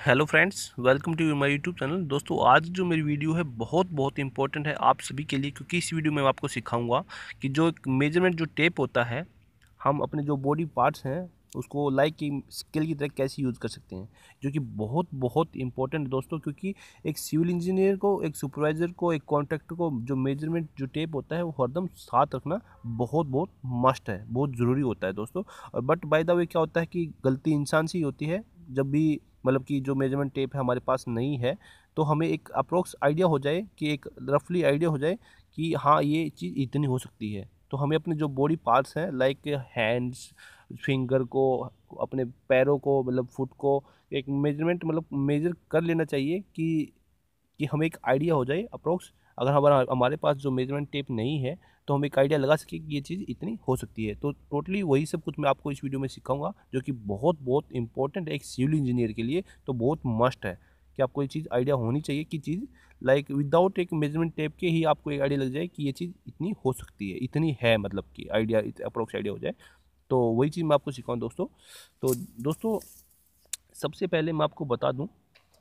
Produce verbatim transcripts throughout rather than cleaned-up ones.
Hello friends, welcome to my YouTube channel. दोस्तों, आज जो मेरी वीडियो है बहुत बहुत इंपॉर्टेंट है आप सभी के लिए, क्योंकि इस वीडियो में मैं आपको सिखाऊंगा कि जो एक मेजरमेंट जो टेप होता है, हम अपने जो बॉडी पार्ट्स हैं उसको लाइक की स्केल की तरह कैसे यूज़ कर सकते हैं, जो कि बहुत बहुत इंपॉर्टेंट है दोस्तों। क्योंकि एक सिविल इंजीनियर को, एक सुपरवाइज़र को, एक कॉन्ट्रैक्टर को जो मेजरमेंट जो टेप होता है वो हरदम साथ रखना बहुत बहुत मस्ट है, बहुत ज़रूरी होता है दोस्तों। और बट बाय द वे क्या होता है कि गलती इंसान से ही होती है। जब भी मतलब कि जो मेजरमेंट टेप है हमारे पास नहीं है, तो हमें एक अप्रोक्स आइडिया हो जाए, कि एक रफली आइडिया हो जाए कि हाँ ये चीज़ इतनी हो सकती है। तो हमें अपने जो बॉडी पार्ट्स हैं लाइक हैंड्स, फिंगर को, अपने पैरों को, मतलब फुट को एक मेजरमेंट मतलब मेजर कर लेना चाहिए, कि कि हमें एक आइडिया हो जाए अप्रोक्स। अगर हमारा हमारे पास जो मेजरमेंट टेप नहीं है तो हम एक आइडिया लगा सकें कि ये चीज़ इतनी हो सकती है। तो टोटली वही सब कुछ मैं आपको इस वीडियो में सिखाऊंगा, जो कि बहुत बहुत इंपॉर्टेंट है एक सिविल इंजीनियर के लिए। तो बहुत मस्ट है कि आपको ये चीज़ आइडिया होनी चाहिए कि चीज़ लाइक विदाउट एक मेजरमेंट टेप के ही आपको एक आइडिया लग जाए कि ये चीज़ इतनी हो सकती है, इतनी है, मतलब कि आइडिया अप्रोक्स आइडिया हो जाए। तो वही चीज़ मैं आपको सिखाऊँ दोस्तों। तो दोस्तों, सबसे पहले मैं आपको बता दूं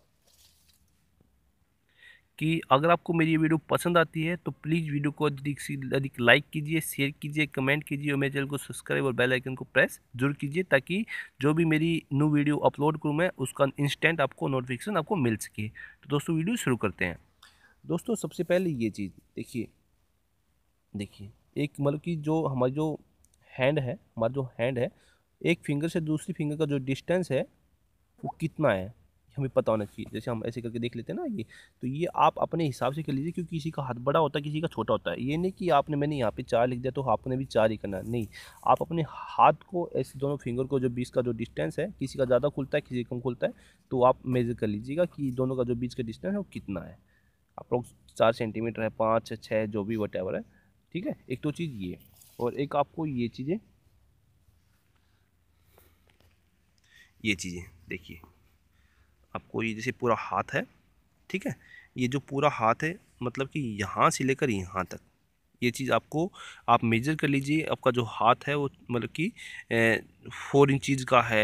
कि अगर आपको मेरी ये वीडियो पसंद आती है तो प्लीज़ वीडियो को अधिक से अधिक लाइक कीजिए, शेयर कीजिए, कमेंट कीजिए और मेरे चैनल को सब्सक्राइब और बेल आइकन को प्रेस जरूर कीजिए, ताकि जो भी मेरी न्यू वीडियो अपलोड करूँ मैं उसका इंस्टेंट आपको नोटिफिकेशन आपको मिल सके। तो दोस्तों, वीडियो शुरू करते हैं। दोस्तों, सबसे पहले ये चीज़ देखिए देखिए एक मतलब कि जो हमारी जो हैंड है हमारा जो हैंड है, एक फिंगर से दूसरी फिंगर का जो डिस्टेंस है वो कितना है हमें पता होना चाहिए। जैसे हम ऐसे करके देख लेते हैं ना, ये तो ये आप अपने हिसाब से कर लीजिए, क्योंकि किसी का हाथ बड़ा होता है, किसी का छोटा होता है। ये नहीं कि आपने मैंने यहाँ पे चार लिख दिया तो आपने भी चार ही करना है, नहीं। आप अपने हाथ को ऐसे दोनों फिंगर को जो बीच का जो डिस्टेंस है, किसी का ज़्यादा खुलता है किसी का कम खुलता है, तो आप मेजर कर लीजिएगा कि दोनों का जो बीच का डिस्टेंस है वो कितना है। अप्रोक्स चार सेंटीमीटर है, पाँच छः, जो भी वट है। ठीक है, एक तो चीज़ ये, और एक आपको ये चीज़ें ये चीज़ें देखिए, आपको ये जैसे पूरा हाथ है, ठीक है, ये जो पूरा हाथ है मतलब कि यहाँ से लेकर यहाँ तक, ये चीज़ आपको आप मेजर कर लीजिए। आपका जो हाथ है वो मतलब कि फोर इंचज़ का है,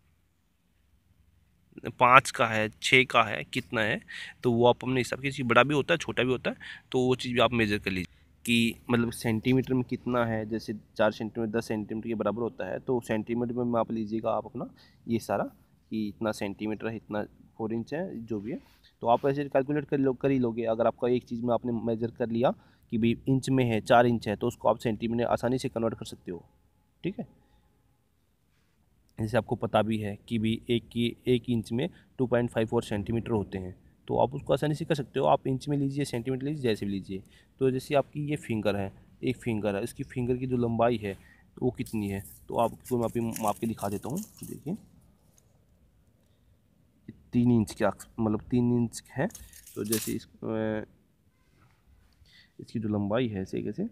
पाँच का है, छः का है, कितना है, तो वो आप अपने हिसाब से, बड़ा भी होता है छोटा भी होता है, तो वो चीज़ भी आप मेजर कर लीजिए कि मतलब सेंटीमीटर में कितना है। जैसे चार सेंटीमीटर दस सेंटीमीटर के बराबर होता है, तो सेंटीमीटर में माप लीजिएगा आप अपना ये सारा, कि इतना सेंटीमीटर है, इतना फोर इंच है, जो भी है। तो आप ऐसे कैलकुलेट कर लो कर ही लोगे। अगर आपका एक चीज़ में आपने मेजर कर लिया कि भाई इंच में है, चार इंच है, तो उसको आप सेंटीमीटर आसानी से कन्वर्ट कर सकते हो। ठीक है, जैसे आपको पता भी है कि भी एक की एक इंच में two point five four centimetre होते हैं, तो आप उसको आसानी से कर सकते हो। आप इंच में लीजिए, सेंटीमीटर लीजिए, जैसे भी लीजिए। तो जैसे आपकी ये फिंगर है, एक फिंगर है, इसकी फिंगर की जो लंबाई है वो कितनी है, तो आपको मैं अभी माप के दिखा देता हूँ। देखिए, तीन इंच का मतलब तीन इंच है। तो जैसे इस इसकी जो लंबाई है, ऐसे कैसे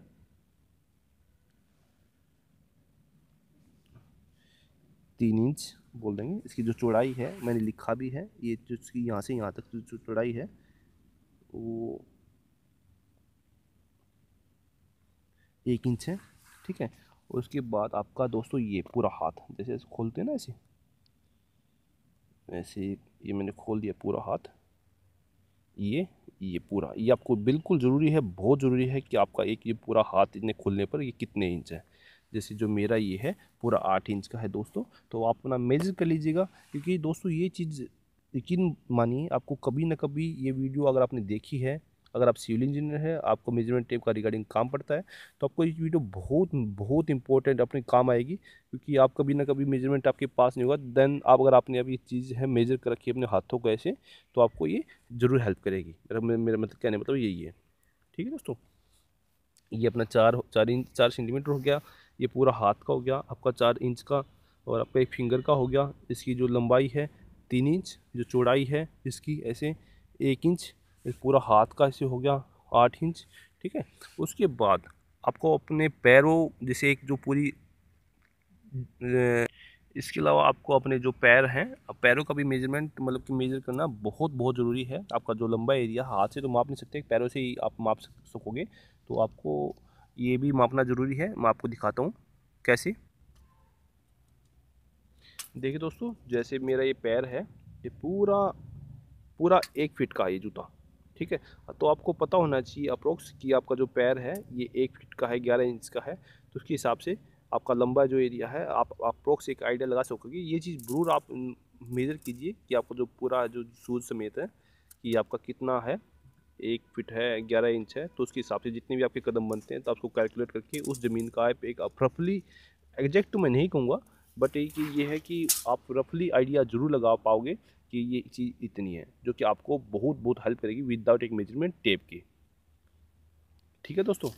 तीन इंच बोल देंगे। इसकी जो चौड़ाई है मैंने लिखा भी है, ये जो इसकी यहाँ से यहाँ तक जो चौड़ाई है वो एक इंच है। ठीक है, और उसके बाद आपका दोस्तों ये पूरा हाथ, जैसे ऐसे खोलते हैं ना, ऐसे ऐसे ये मैंने खोल दिया पूरा हाथ। ये ये पूरा, ये आपको बिल्कुल ज़रूरी है, बहुत ज़रूरी है कि आपका एक ये पूरा हाथ इतने खोलने पर ये कितने इंच है। जैसे जो मेरा ये है पूरा आठ इंच का है दोस्तों, तो आप अपना मेजर कर लीजिएगा। क्योंकि दोस्तों ये चीज़ यकीन मानिए, आपको कभी ना कभी ये वीडियो अगर आपने देखी है, अगर आप सिविल इंजीनियर है, आपको मेजरमेंट टेप का रिगार्डिंग काम पड़ता है, तो आपको ये वीडियो बहुत बहुत इंपॉर्टेंट अपने काम आएगी। क्योंकि आप कभी ना कभी मेजरमेंट आपके पास नहीं होगा, देन आप अगर आपने अभी चीज़ है मेजर कर रखी है अपने हाथों को ऐसे, तो आपको ये ज़रूर हेल्प करेगी। मेरा मेरा मतलब कहने मतलब यही है। ठीक है दोस्तों, ये अपना चार चार इंच चार सेंटीमीटर हो गया, ये पूरा हाथ का हो गया आपका चार इंच का, और आपका एक फिंगर का हो गया। इसकी जो लंबाई है तीन इंच, जो चौड़ाई है इसकी ऐसे एक इंच, इस पूरा हाथ का ऐसे हो गया आठ इंच। ठीक है, उसके बाद आपको अपने पैरों, जैसे एक जो पूरी, इसके अलावा आपको अपने जो पैर हैं, पैरों का भी मेजरमेंट मतलब कि मेजर करना बहुत बहुत ज़रूरी है। आपका जो लंबा एरिया, हाथ से तो माप नहीं सकते, पैरों से ही आप माप सकोगे, तो आपको ये भी मापना ज़रूरी है। मैं आपको दिखाता हूँ कैसे। देखिए दोस्तों, जैसे मेरा ये पैर है, ये पूरा पूरा एक फिट का है ये जूता, ठीक है। तो आपको पता होना चाहिए अप्रोक्स कि आपका जो पैर है ये एक फिट का है, ग्यारह इंच का है, तो उसके हिसाब से आपका लंबा जो एरिया है आप अप्रोक्स एक आइडिया लगा सकोगे। ये चीज़ ज़रूर आप मेज़र कीजिए कि आपका जो पूरा जो शूज़ समेत है कि आपका कितना है, एक फिट है, ग्यारह इंच है, तो उसके हिसाब से जितने भी आपके कदम बनते हैं तो आपको कैलकुलेट करके उस ज़मीन का आप एक रफली, एग्जैक्ट तो मैं नहीं कहूँगा, बट ये कि ये है कि आप रफली आइडिया ज़रूर लगा पाओगे कि ये चीज़ इतनी है, जो कि आपको बहुत बहुत हेल्प करेगी विदाउट एक मेजरमेंट टेप के। ठीक है दोस्तों,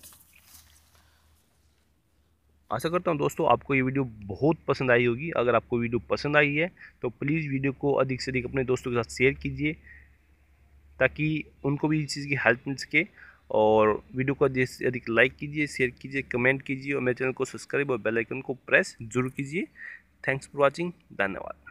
आशा करता हूँ दोस्तों आपको ये वीडियो बहुत पसंद आई होगी। अगर आपको वीडियो पसंद आई है तो प्लीज़ वीडियो को अधिक से अधिक अपने दोस्तों के साथ शेयर कीजिए ताकि उनको भी इस चीज़ की हेल्प मिल सके। और वीडियो को अधिक से अधिक लाइक कीजिए, शेयर कीजिए, कमेंट कीजिए और मेरे चैनल को सब्सक्राइब और बेल आइकन को प्रेस जरूर कीजिए। थैंक्स फॉर वॉचिंग, धन्यवाद।